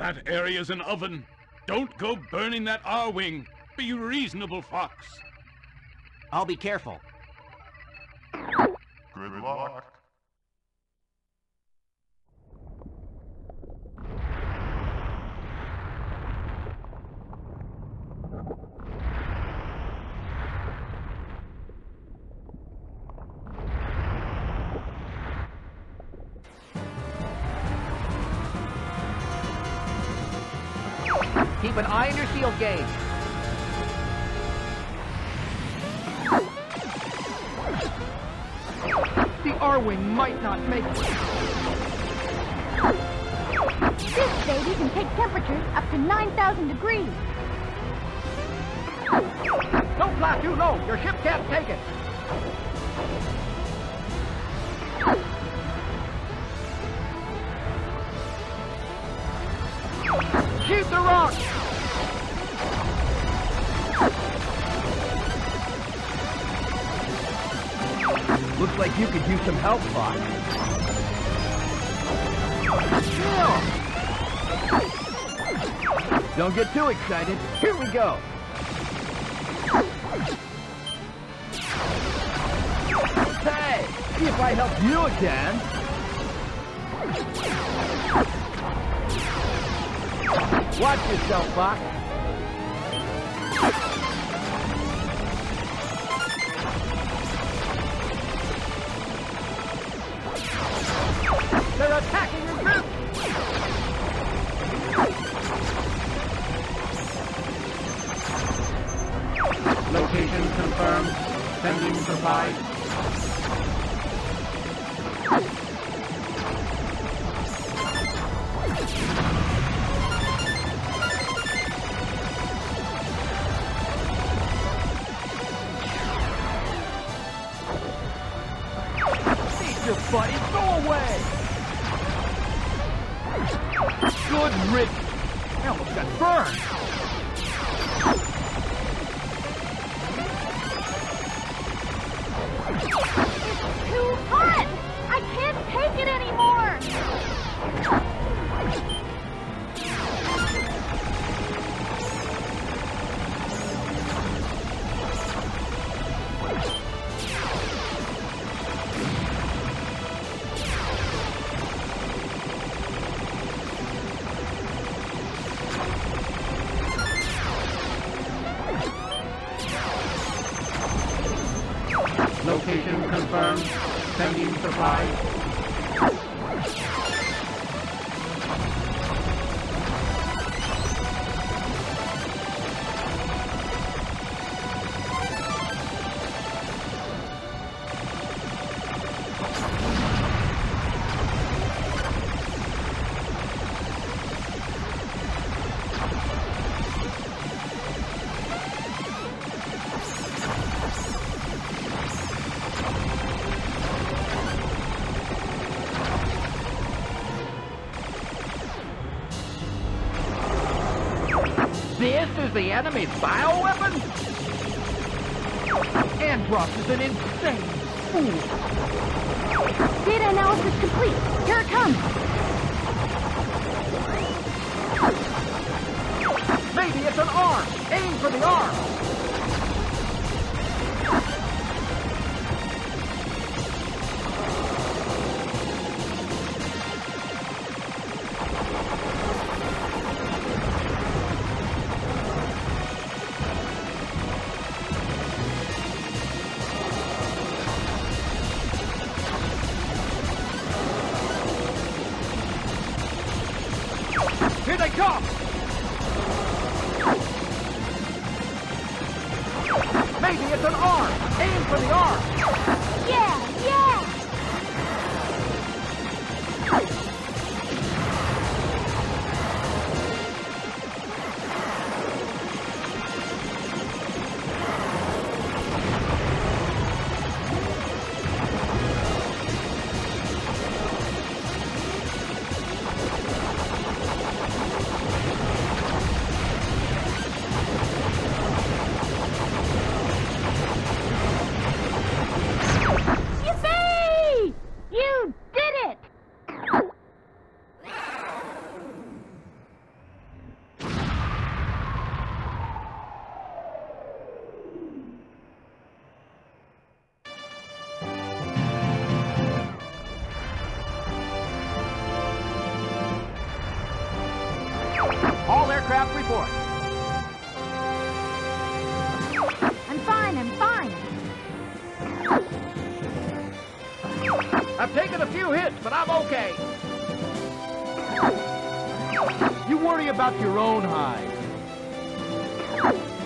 That area's an oven. Don't go burning that R-wing. Be reasonable, Fox. I'll be careful. Good luck. Keep an eye on your shield gauge. The R-wing might not make it. This baby can take temperatures up to 9,000 degrees. Don't fly too low. Your ship can't take it. Shoot the rock! Looks like you could use some help, Fox. Chill! Don't get too excited. Here we go. Hey, see if I help you again. Watch yourself, Fox. They're attacking your group! Location confirmed. Sending supplies. Your buddy, go away! Good riddance! I almost got burned! It's too hot! I can't take it anymore! Location confirmed. Sending supplies. This is the enemy's bioweapon? Andross is an insane fool. Data analysis complete. Here it comes. Maybe it's an arm. Aim for the arm. Here they come! Maybe it's an arm! Aim for the arm! Yeah, yeah! report? I'm fine, I'm fine. I've taken a few hits, but I'm okay. You worry about your own hide.